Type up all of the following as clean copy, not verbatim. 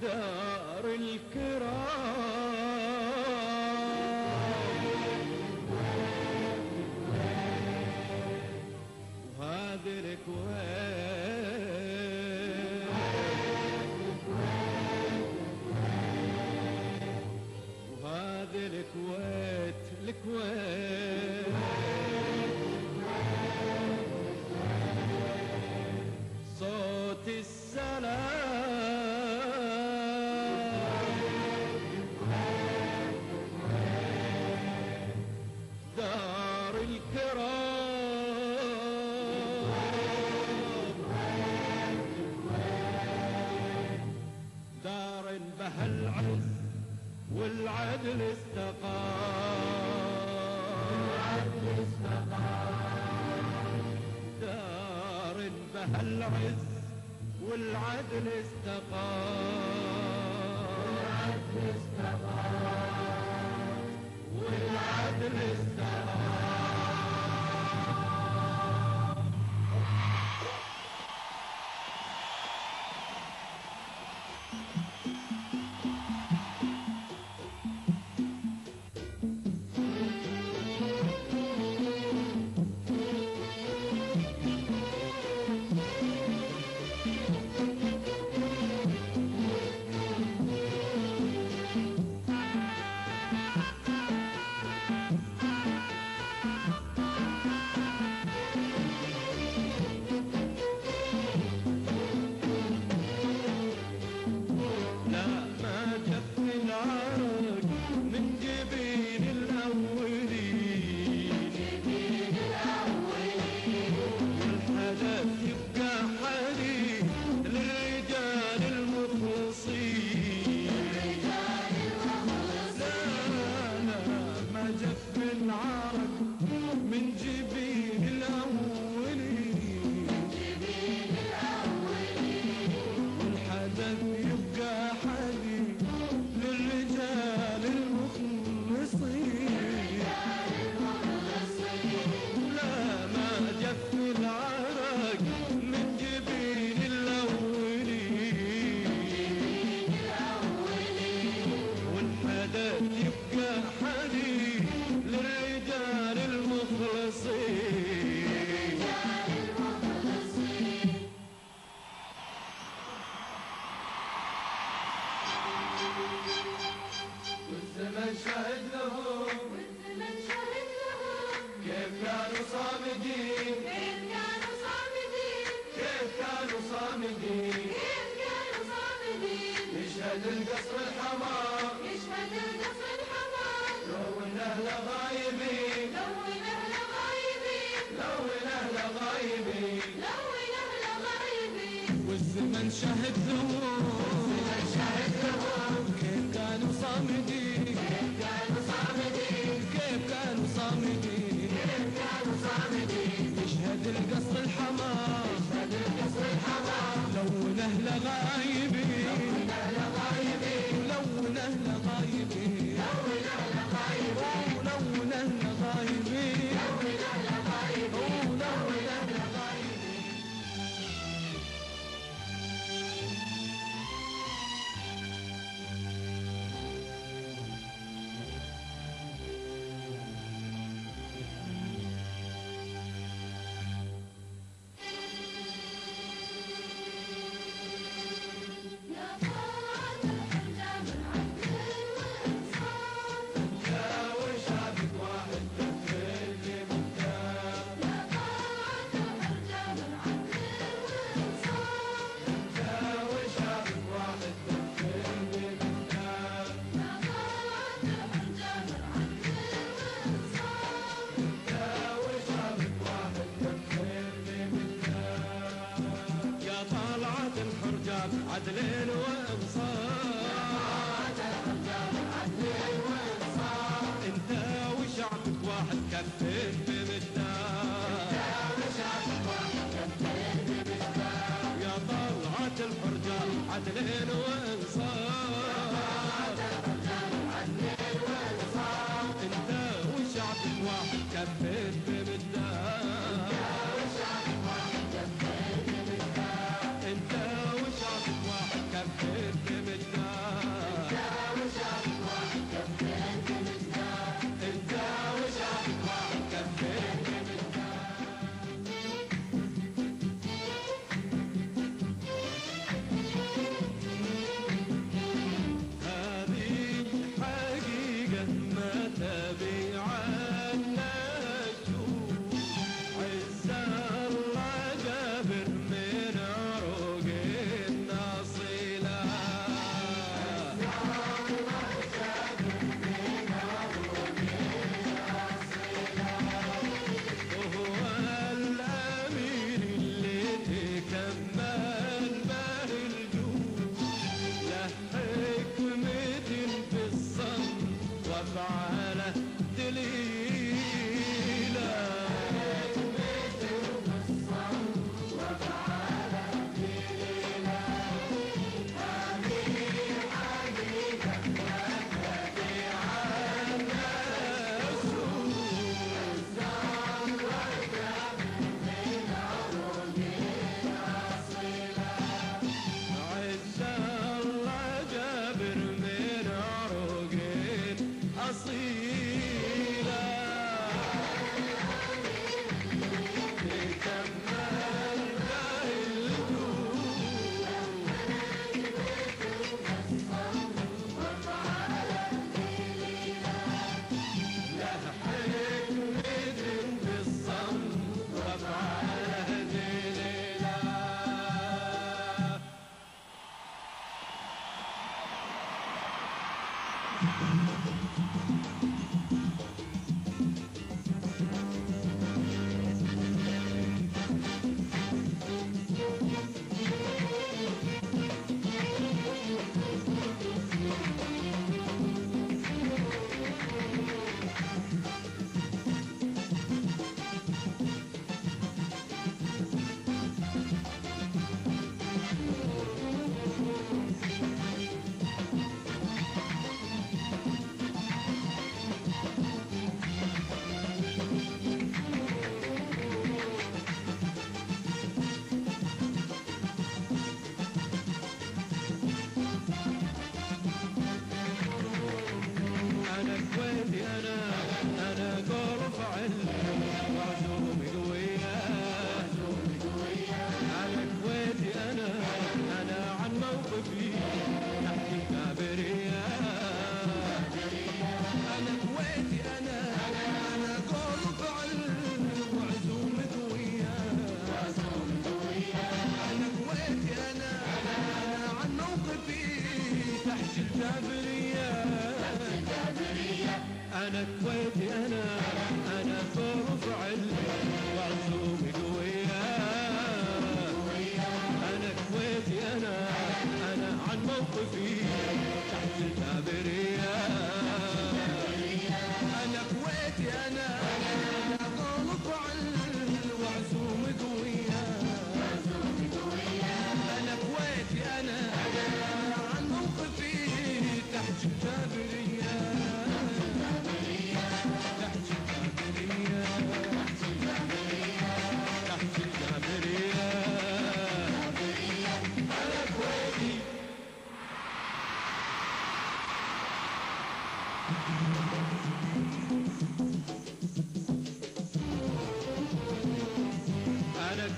دار الكرام وهذه الكويت وهذه الكويت صوت السلام دار الكرام دار بها العز والعدل استقام دار بها العز والعدل استقام والعدل استقام والزمن شهد لهم كيف كانوا صامدين يشهد القصر الحمام لون أهل غايبين والزمن شهد لهم كيف كانوا صامدين يشهد القصر الحمام لون أهل غايبين عدل وانصاف انت وشعبك واحد كفين بمدار يا طلعة الحرجة عدل وانصاف انت وشعبك واحد كفين بمدار انت وشعبك واحد كفين بمدار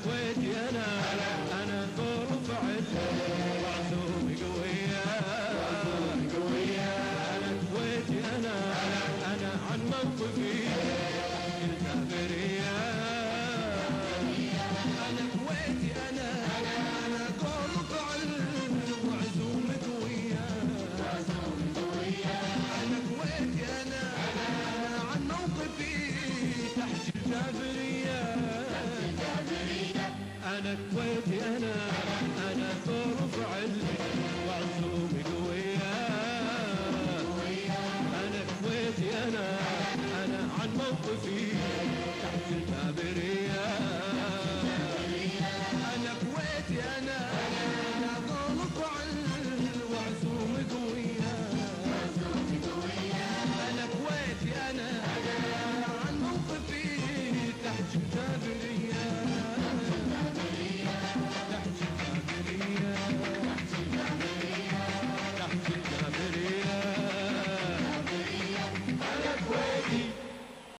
كويتي انا قول وفعل وعزومي قوية انا كويتي انا عن موقفي الجابرية انا كويتي انا قول وفعل وعزومي قوية انا كويتي انا عن موقفي تحت الجابرية أنا كويتي أنا ثور وفعل وعزومي قوية أنا كويتي أنا عن موقفي تحت الجابرية أنا كويتي أنا ثور وفعل وعزومي قوية أنا كويتي أنا عن موقفي تحت